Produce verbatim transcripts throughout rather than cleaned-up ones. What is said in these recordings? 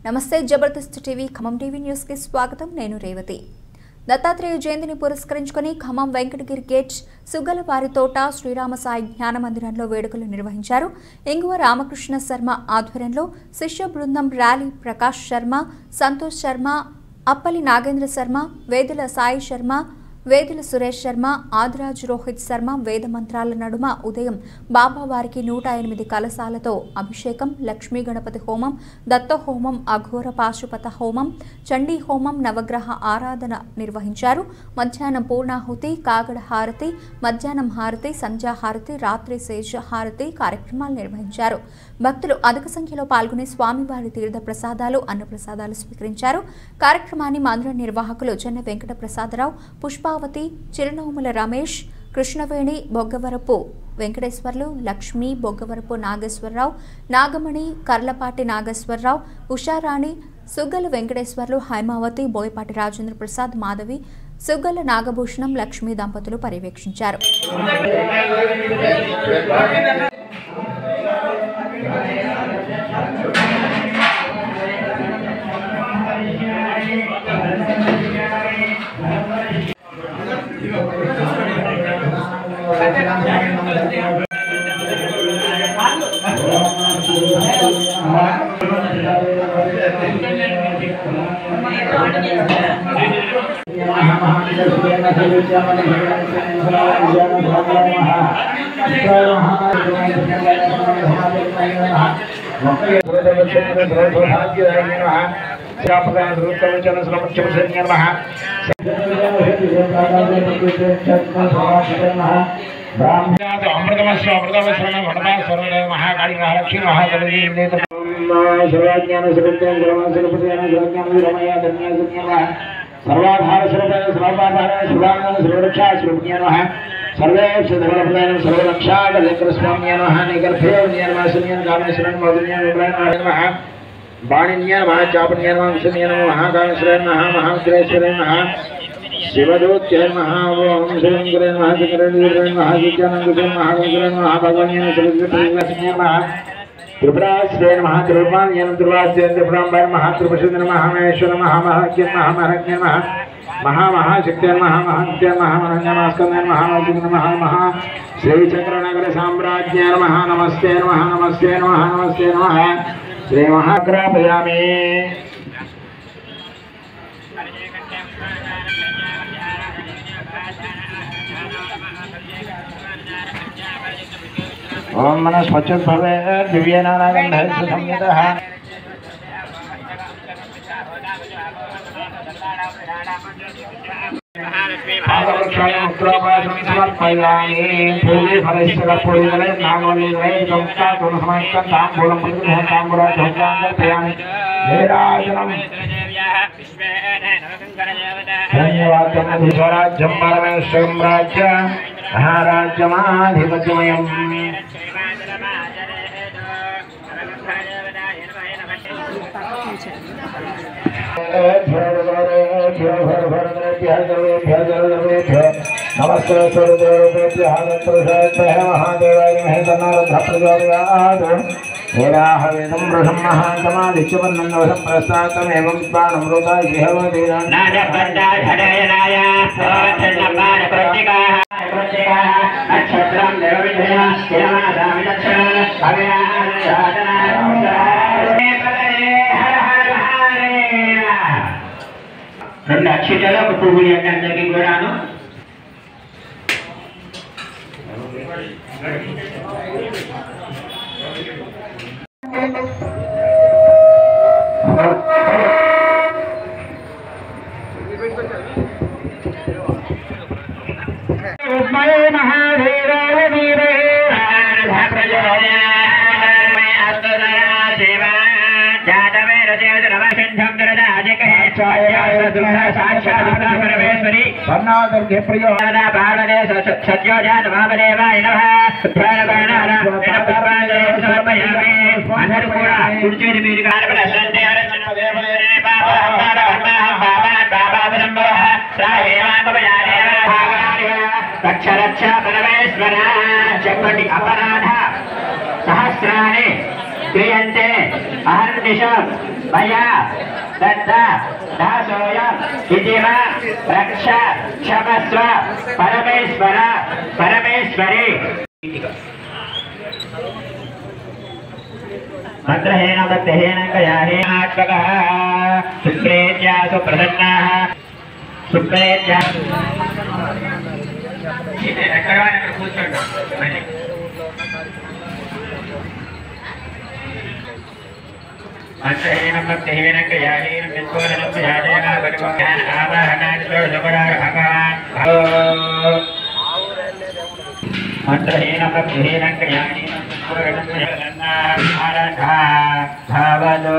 నమస్తే Jabardasth TV Khammam TV news కి స్వాగతం. నేను రేవతి. దత్తాత్రేయ జయంతిని పురస్కరించుకొని ఖమ్మం వెంకటగిరి గేట్ సుగ్గలవారి తోట శ్రీరామ సాయి జ్ఞాన మందిరంలో వేడుకలు నిర్వహించారు. ఇంగువ రామకృష్ణ శర్మ ఆధ్వర్యంలో శిష్య బృందం ర్యాలీ ప్రకాష్ శర్మ, సంతోష్ శర్మ, అప్పలి నాగేంద్ర శర్మ, వేదుల సాయి శర్మ, వేదుల సురేష్ శర్మ, ఆదిరాజ్ రోహిత్ శర్మ వేద మంత్రాల నడుమ ఉదయం బాబావారికి నూట ఎనిమిది కలశాలతో అభిషేకం, లక్ష్మీ గణపతి హోమం, దత్త హోమం, అఘోర పాశుపత హోమం, చండీ హోమం, నవగ్రహ ఆరాధన నిర్వహించారు. మధ్యాహ్నం పూర్ణాహుతి, కాగడ హారతి, మధ్యాహ్నం హారతి, సంధ్యాహారతి, రాత్రి శేష హారతి కార్యక్రమాలు నిర్వహించారు. భక్తులు అధిక సంఖ్యలో పాల్గొని స్వామివారి తీర్థ ప్రసాదాలు, అన్నప్రసాదాలు స్వీకరించారు. కార్యక్రమాన్ని మందిర నిర్వాహకులు చెన్న వెంకట ప్రసాదరావు, పుష్పావతి, చిరునోముల రమేష్, కృష్ణవేణి, బొగ్గవరపు వెంకటేశ్వర్లు, లక్ష్మి, బొగ్గవరపు నాగేశ్వరరావు, నాగమణి, కర్లపాటి నాగేశ్వరరావు, ఉషారాణి, సుగ్గల వెంకటేశ్వర్లు, హైమావతి, బోయపాటి రాజేంద్ర ప్రసాద్, మాధవి, సుగ్గల నాగభూషణం, లక్ష్మీ దంపతులు పర్యవేక్షించారు. अमृतमस्व अमृतमस्व वरदास्वरूप महाकाली महालक्ष्मी महागणपति सर्वज्ञान स्वरूपेण सर्वज्ञान सर्वज्ञान रमया धन्य धन्यवाद सर्वाधार स्वरूपेण सर्वाधार सर्वांगन सर्वरक्षा स्वरूपेण सर्वे सर्वप्रदान सर्वरक्षा कलेकर स्वामी नमः निकल्पे नियमः सुनियन कामेश्वरन मौर्य विभ्राण नमः वाणिन्य नमः चापन्य नमः सुनियन महाकामेश्वरन नमः महाग्रेश्वरन नमः शिवदूत्य नमः ओम शिवंकरे नमः शंकरे नमः जिज्ञानंदे नमः महागणपति नमः भगवान सरस्वती नमः त्रिपुरास्ते नमः त्रिपुरान्यं त्रिपुरास्ते त्रिपुरांबर नमः त्रिपुरशुद्ध नमः महेश्वर नमः महज्ञ नमः महज्ञ नमः महा महाशक्ति नमः महज्ञ नमः महज्ञ नमः महामज्ञ नमः महा श्री चक्रनगर साम्राज्ञ नमः नमस्ते नमः नमस्ते नमः नमस्ते नमः श्री महाग्रापयामि ओम मनः स्वच्छं भवेत् दिव्यनारायणः संयतः आगमक्षायां उत्तरापाशं समर्पयामि पूजे फलस्य कर्पूरले नागवल्लीले संस्था गुणसमस्तं ताम्बूलं प्रतिगृहं ताम्बूलं समर्पयामि निराजनं धन्यवाद स्वराज्यं परमेश्वरं राज्य महाराज्यमाधिपत्यमयम् नमस्ते महादेवाय हेराहवेदं वृषं महान्तमादित्यवन्नन्दवशं प्रस्तातमेवं स्वानमृताय हेवदीनां नादपण्डाधनयनाय सोचन्नपानप्रतिकाः प्रतिकाः नक्षत्रं देवविधया किरमादामिदक्षण अविनाशसाधना రెండు అక్షితలు ఒక పువ్వు ఇవ్వండి అందరికీ కూడాను. सर्णादर्घे प्रयोगदा बाणने सत्योजात महादेवाय नमः प्राणबाणाना विनपपाले समर्पयामि अनर्पूरा कुर्चेरि मीर्गार प्रसन्ने अर्चन देवने बाबा बाबा बाबा बाबा ब्रह्मः साहेवाकपयाने भागाय रक्ष रक्ष परमेश्वर जपति अपराध सहस्राणि क्रियन्ते अहर्निशं मया दत्त दासोय इति वा रक्ष क्षमस्व परमेश्वर परमेश्वरी मंत्रहेन भक्तेन कयाहेन आत्मकः शुक्रेत्या सुप्रसन्नाः शुक्रेत्या मंत्रहेन भक्तेन कयाहेन विश्वरनं प्रयाजेन भगवान् आवाहनात् सर्वपराभवान् मंत्रहीन भक्तिहीन क्रियाणि आराधा भावलो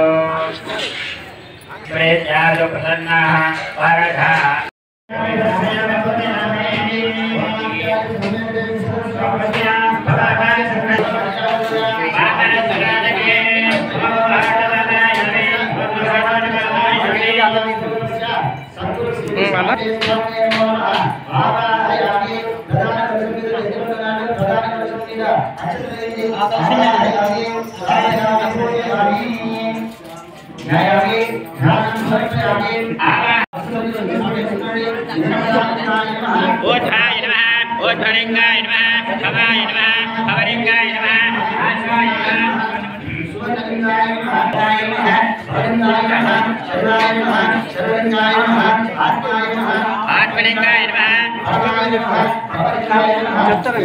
प्रेत्यादो प्रसन्नाः आराधा ओठाय नमः ओठलिंगाय नमः भवाय नमः भवलिंगाय नमः आत्माय नमः सुवर्णलिंगाय नमः आत्माय नमः भवलिंगाय नमः शरणाय नमः शरणलिंगाय नमः आत्माय नमः आत्मलिंगाय नमः भवाय नमः भवलिंगाय नमः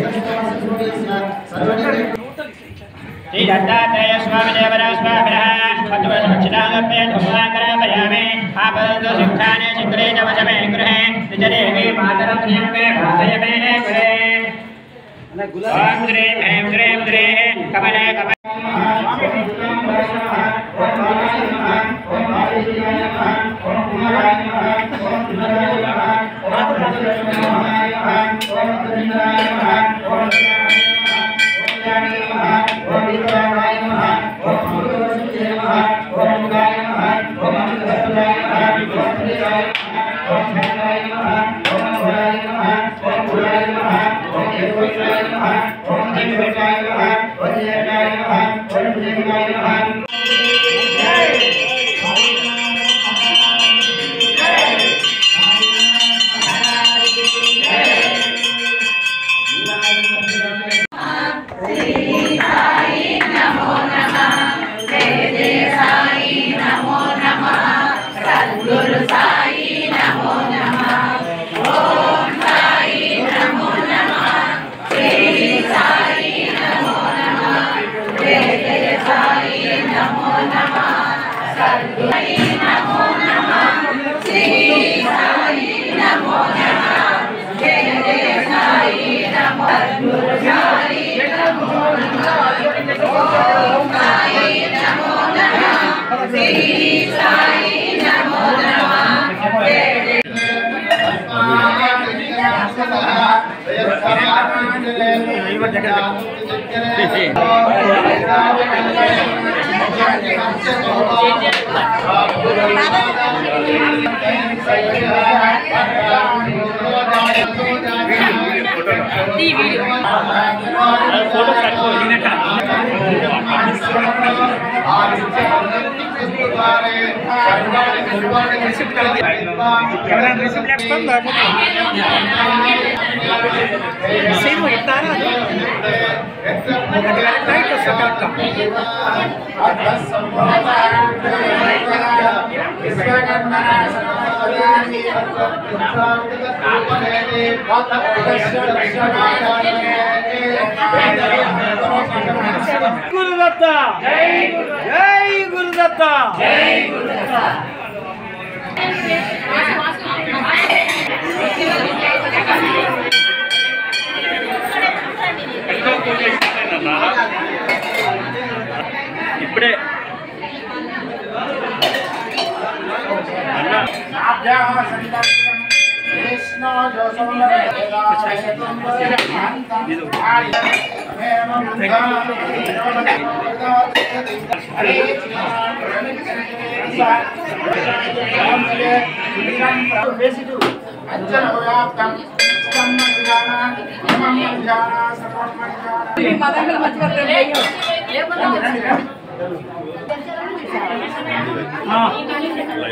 श्री दत्तात्रेय स्वामी देवरा स्वामिनः पद्मसक्षितागम्ये धूमाकरापयामि आपदो शिक्षाने शिखरे नवशमे गृहे निजदेवी मातरं नियमे भासयमे गृहे ओम श्रीं ऐं श्रीं श्रीं कमले कमले गुरुदत्ता जय गुरुदत्ता जय गुरुदत्ता ఇప్పుడే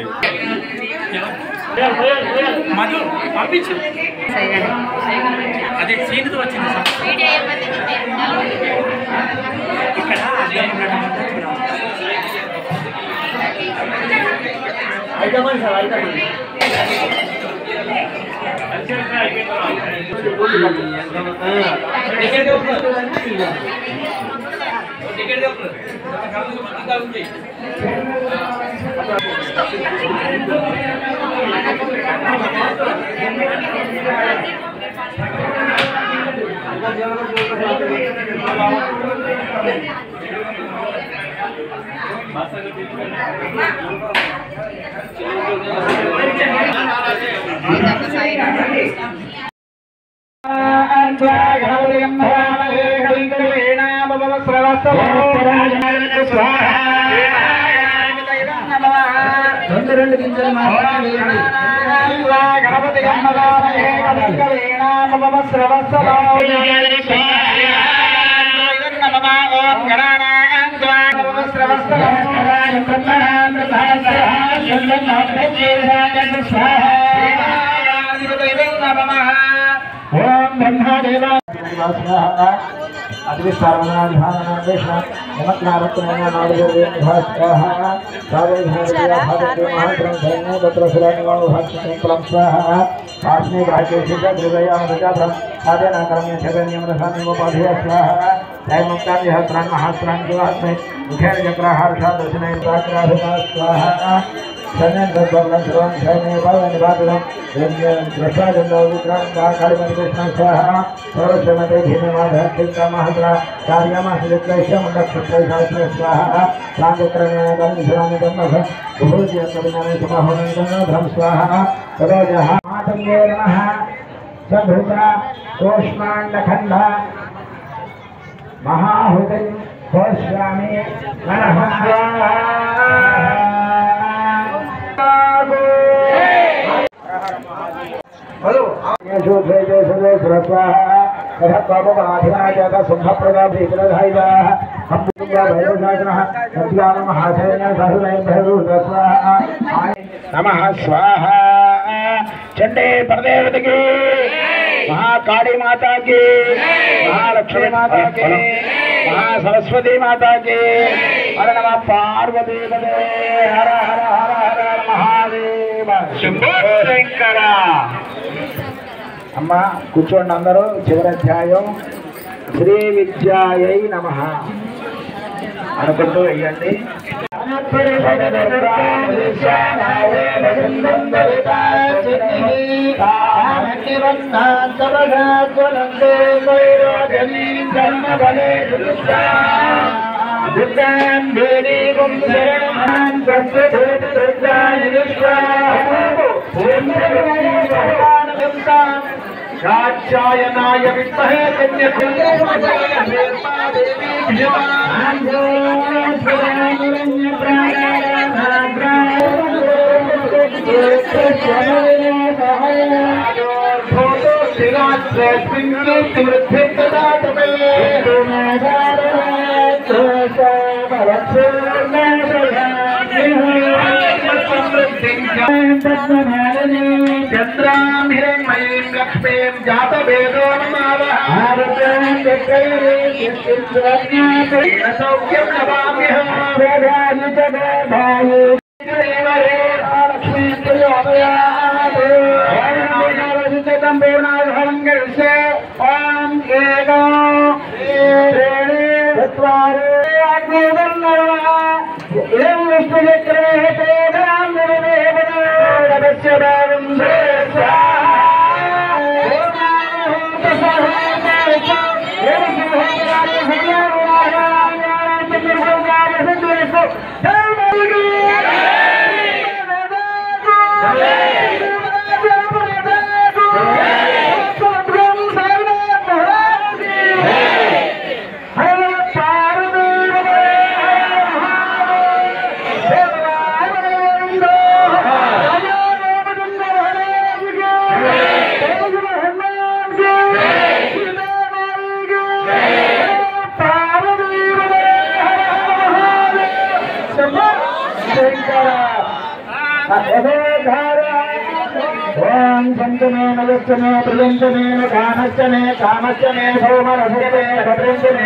మధు పంపించు అదే సీన్తో వచ్చింది ఇక్కడ అయితమండి సార్ అయితమండి రెండు గింజలు మాత్రమే గణపతి ఓం బ్రహ్మదేవ कोष्मांडखंड महाहुति गोस्वामी नमः स्वाहा चंडे परदेवती की महाकाली माता की महालक्ष्मी माता की महासरस्वती माता की हर नमः पार्वती पदे हर हर हर हर महादेव शंभो शंकर अम्मा కూర్చోండి అందరూ చివరి అధ్యాయం శ్రీ విద్యాయై నమః అనుకుంటూ వేయండి कात्यायनाय विद्महे चंद्रां हिरण्मयीं लक्ष्मीं जातवेदो सौख्यं नमाम्यहं ఓం సంతమే నలస్తమే ప్రియంతమే కామస్తమే కామస్తమే సోమరసమే భద్రంతమే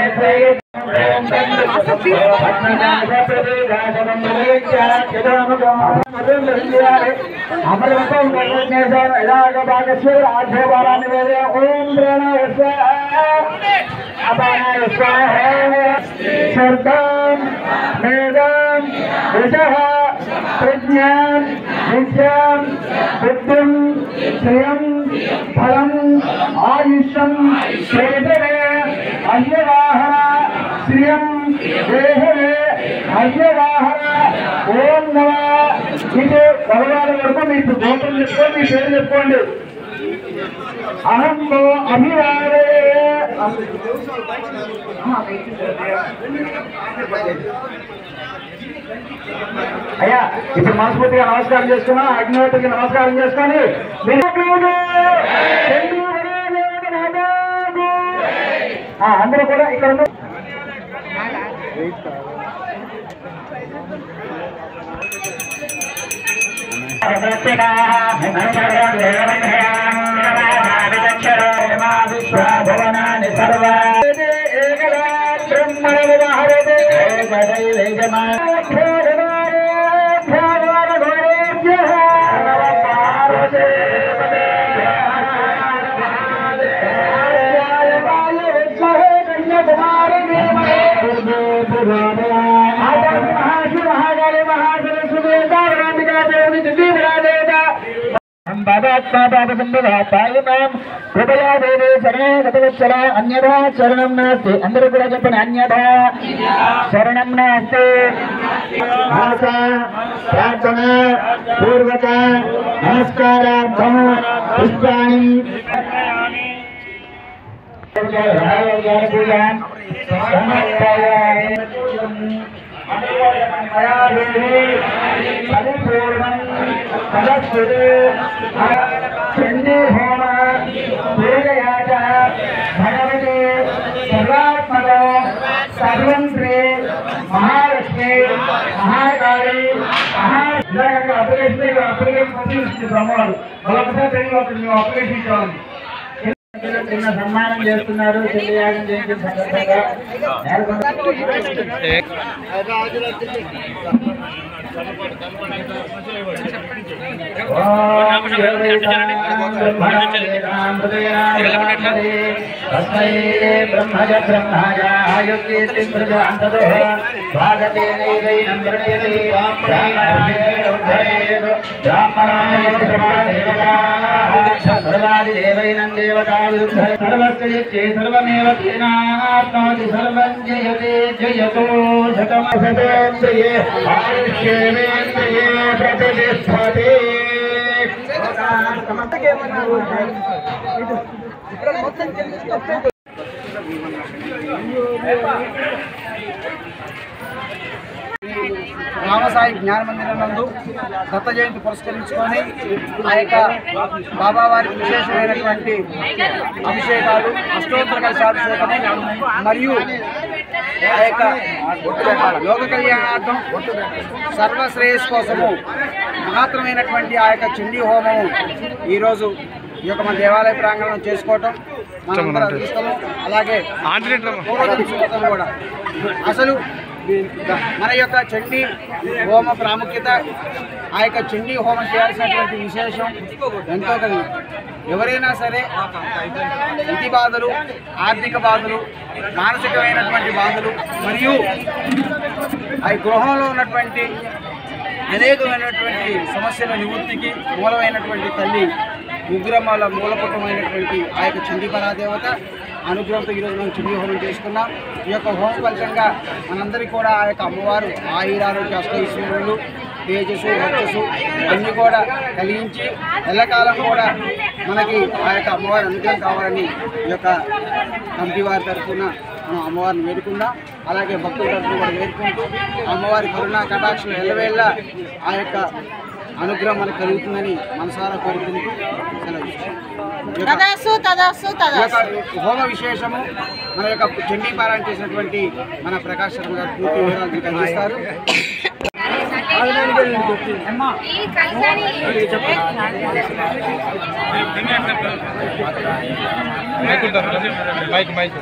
ప్రజ్ఞాం విద్యాం బుద్ధిం శ్రియం ఫలం ఆయుష్యం క్షేత్రే అయ్యవాహన శ్రియం దేహే అయ్యవాహన ఓం నమ. ఇది భగవాన్ వరకు మీకు గోత్రం చెప్పుకోండి, మీ పేరు చెప్పుకోండి. అహం అభివాదే. అయ్యా ఇప్పుడు మనస్ఫూర్తిగా నమస్కారం చేసుకున్నా, అగ్నిహోత్రికి నమస్కారం చేసుకొని అందరూ కూడా ఇక్కడ భవనాన్ని సర్వ అన్యథా శరణం నాస్తి. అందరూ కూడా చెప్పండి, అన్యథా శరణం నాస్తి. ప్రార్థన పూర్వక నమస్కారార్థం పుష్పాణి పరిపూర్ణం చండీ హోమ పూజయాచ భగవతి సర్వాత్మక సర్వం శ్రీ మహాలక్ష్మి మహాకాళి మహా అప్లికేషన్ అప్లికేషన్ పంపిస్తుంది బ్రహ్మవారు. మరొకసారి తెలియదు అప్లికేషన్ ఇచ్చామని చిన్న సన్మానం చేస్తున్నారు. చెల్లియాగం చేసిన సందర్భంగా బ్రహ్మజ బ్రహ్మజ బ్రాహ్మణేవైనం దేవతా సర్వస్యే సర్వమేవ తేనాత్మాది సర్వం జయతే జయతో శతమశతేంద్రియే ఆయుష్యేంద్రియే ప్రతిష్టతే. రామసాయి జ్ఞాన మందిరం నందు దత్త జయంతి పురస్కరించుకొని ఆ యొక్క బాబావారికి విశేషమైనటువంటి అభిషేకాలు, అష్టోత్తర కలశాభిషేకము మరియు ఆ యొక్క లోక కళ్యాణార్థం సర్వశ్రేయస్ కోసము మహత్తరమైనటువంటి ఆ యొక్క చండీ హోమము ఈరోజు ఈ యొక్క మన దేవాలయ ప్రాంగణంలో చేసుకోవటం మనందరం అదృష్టము. అలాగే కూడా అసలు మన యొక్క చండీ హోమ ప్రాముఖ్యత, ఆ యొక్క చండీ హోమం చేయాల్సినటువంటి విశేషం ఎంతో కలిగి. ఎవరైనా సరే ఇంటి బాధలు, ఆర్థిక బాధలు, మానసికమైనటువంటి బాధలు మరియు ఆ గృహంలో ఉన్నటువంటి అనేకమైనటువంటి సమస్యల నివృత్తికి మూలమైనటువంటి తల్లి ఉగ్రమ్మల మూలపుటమైనటువంటి ఆ యొక్క చండీ పరాదేవత అనుగ్రహంతో ఈరోజు మనం చండీ హోమం చేసుకున్నాం. ఈ యొక్క హోమ ఫలితంగా మనందరికీ కూడా ఆ యొక్క అమ్మవారు ఆయురారోగ్య అష్టైశ్వర్యులు, తేజస్సు, వర్చస్సు అన్నీ కూడా కలిగించి ఎల్లకాలం కూడా మనకి ఆ యొక్క అమ్మవారి అనుగ్రహం కావాలని ఈ యొక్క కమిటీ వారి తరఫున మనం అమ్మవారిని వేడుకుందాం. అలాగే భక్తుల తరఫున కూడా వేడుకుంటూ అమ్మవారి కరుణా కటాక్షలు ఎల్లవేళ్ళ ఆ యొక్క అనుగ్రహం మనకు కలుగుతుందని మనసారా కోరుకుంటూ హోమ విశేషము మన యొక్క చండీ పారాయణ చేసినటువంటి మన ప్రకాష్ శర్మ గారు పూర్తి వివరాలు అందిస్తారు. మైక్ మైక్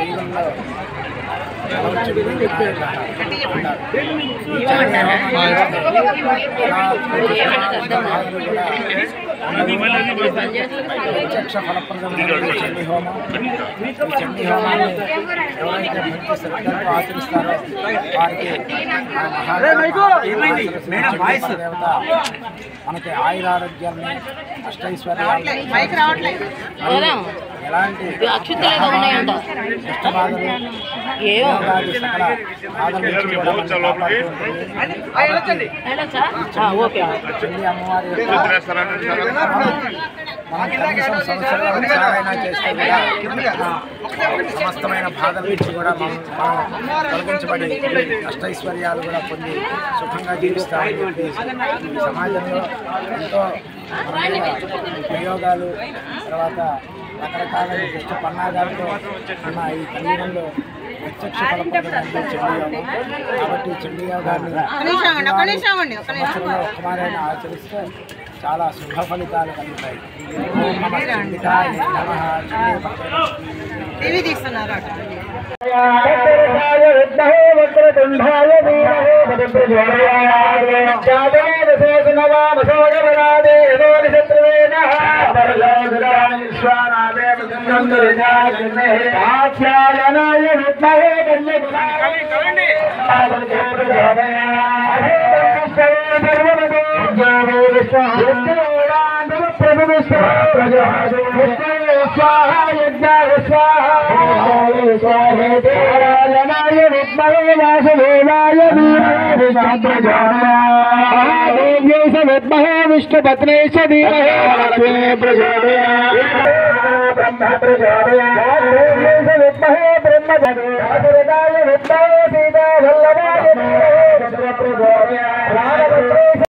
ప్రత్యక్ష ఫలప్రదమైన చండీ హోమం. ఈ చండీ హోమాన్ని ఎవరైతే భక్తి శ్రద్ధలతో ఆచరిస్తారో వారికి దేవత మనకి ఆయురారోగ్యాన్ని అష్టైశ్వర్యాన్ని ఎలాంటి ఇష్టబాధలు యోగాది సకల బాధలు చండీ అమ్మవారి మనం కనీసం సంవత్సరంలో ఒకసారైనా చేస్తే కూడా సమస్తమైన బాధల నుంచి కూడా మనం మనం తొలగించబడి అష్టైశ్వర్యాలు కూడా పొంది సుఖంగా జీవిస్తామని చెప్పి ఈ సమాజంలో ఎంతో ప్రయోగాలు తర్వాత రకరకాల దుష్ట పన్నాగాలతో ఉన్న ఈ కలియుగంలో ప్రత్యక్ష ఫలప్రదమైన చండీ యోగం. కాబట్టి చండీ యోగాన్ని సంవత్సరంలో ఒక్కమారైనా ఆచరిస్తే చాలా శుభ ఫలితాలు కలుగుతాయి. ఓం నమః చండికాయ నమః. టీవీ తీస్తున్నారు విష్ణుపత్నే బ్రహ్మ ప్రచోదయాత్ బ్రహ్మ